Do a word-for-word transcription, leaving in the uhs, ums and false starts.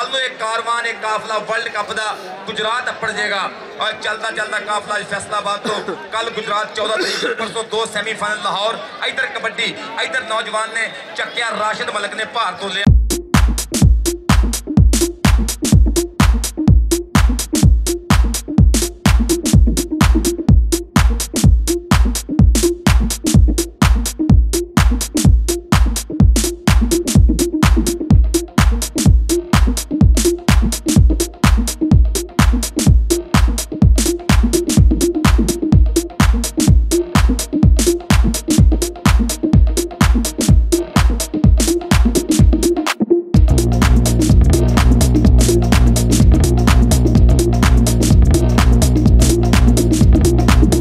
कल नूं एक कारवान एक काफला वर्ल्ड कप का गुजरात अपड़ जाएगा और चलता चलता काफला फैसलाबाद तो कल गुजरात चौदह तरीक परसों दो सैमीफाइनल लाहौर। इधर कबड्डी इधर नौजवान ने चक्या राशिद मलिक ने भार तो लिया।